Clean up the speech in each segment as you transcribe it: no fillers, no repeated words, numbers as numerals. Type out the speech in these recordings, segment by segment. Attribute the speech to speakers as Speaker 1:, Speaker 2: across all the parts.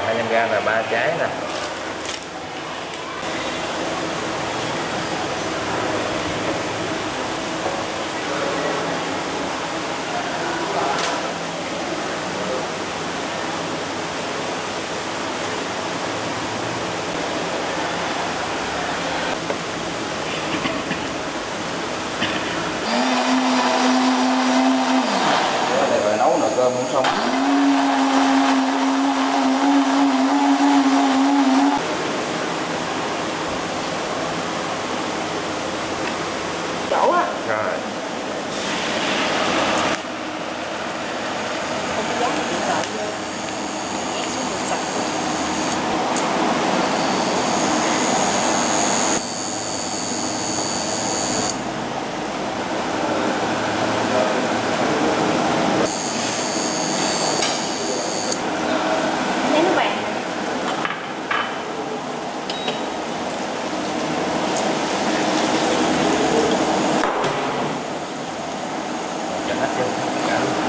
Speaker 1: 200g là 3 trái nè. Nấu nồi cơm cũng xong.
Speaker 2: Chỗ á.
Speaker 1: Rồi.
Speaker 2: Không có giá thì điện thoại vô. Nhét xuống đường sạch. Lấy nước vàng.
Speaker 1: Cho hết vô tất cả luôn.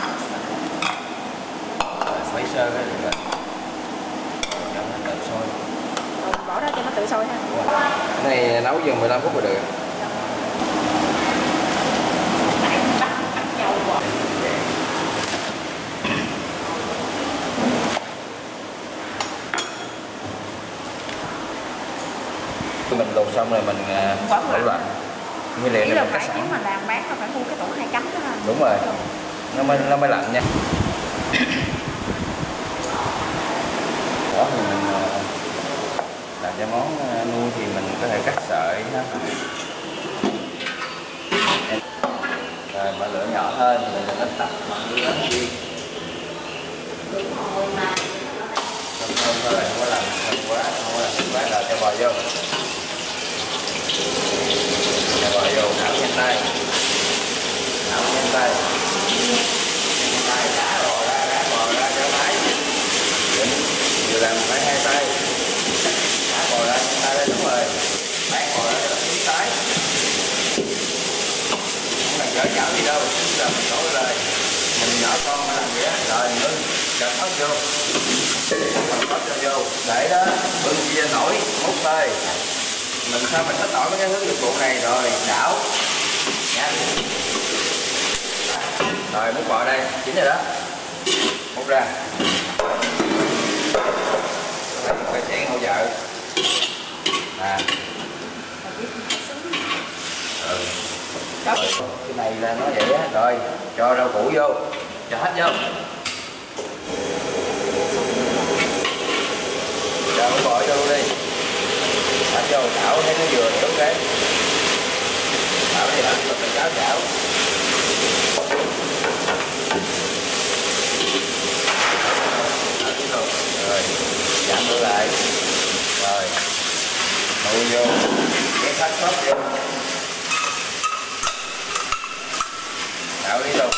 Speaker 1: Xoáy sơ cái được rồi. Cho nó tự sôi.
Speaker 2: Rồi bỏ ra cho nó tự sôi ha.
Speaker 1: Cái này nấu chừng 15 phút là được.
Speaker 2: Bắt dầu bỏ.
Speaker 1: Mình luộc xong rồi mình tủ lạnh. Nguyên liệu
Speaker 2: Chỉ
Speaker 1: này
Speaker 2: là
Speaker 1: mình cắt
Speaker 2: phải
Speaker 1: sẵn.
Speaker 2: nếu mà làm bán là phải mua cái tủ 2 cánh đó ha.
Speaker 1: Đúng rồi. Nó mới lạnh nha. Đó thì mình làm cho món nuôi thì mình có thể cắt sợi ha. Rồi mở lửa nhỏ hơn rồi nó tập bằng lửa đi. Thơm thôi, không có làm thơm quá, không có làm thơm quá rồi cho bò vô. Cho bò vô, đảo nhanh tay. Đảo nhanh tay. Nhanh tay, đá bò ra cho máy. Vừa làm phải 2 tay. Đá bò ra nhanh tay đấy, đúng rồi. Bán bò ra cho nó tí tái. Không cần gỡ chảo gì đâu, giờ mình đổ lời. Mình nhỏ con phải làm gì á, rồi ngưng, cầm ớt vô. Cầm ớt cho vô, để đó, bưng chia nổi, múc thôi. Mình sao mình thích nổi mấy cái hướng dụng cụ này rồi, đảo. Nha. Rồi múc bò đây, chín rồi đó. Múc ra. Phải chén hỗ trợ. À. Ừ. Rồi, cái này là nó vậy á, rồi cho rau củ vô, cho hết vô. Cho con bò vô đi. Hết vô, đảo thấy nó vừa đúng cái. Đảo đi hả, mình cháo chảo. Rồi, chạm vô lại. Rồi, nuôi vô, cái thắt sốt vô. Đảo đi luôn.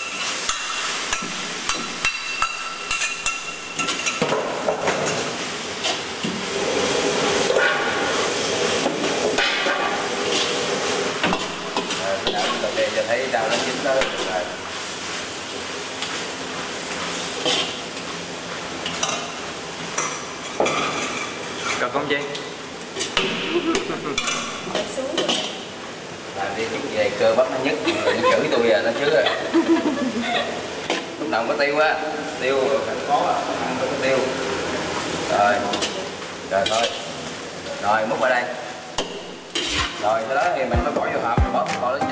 Speaker 1: Đảo đi luôn đi cho thấy đảo nó chín đó được rồi. Cần không chi? Làm đi chút về cơ bắp nó nhức, đừng chửi tôi giờ nó chứ rồi. Lúc nào có tiêu á, tiêu thành khó à, ăn có tiêu. Rồi, rồi thôi. Rồi múc vào đây. Rồi sau đó thì mình mới bỏ vô hộp, bỏ lên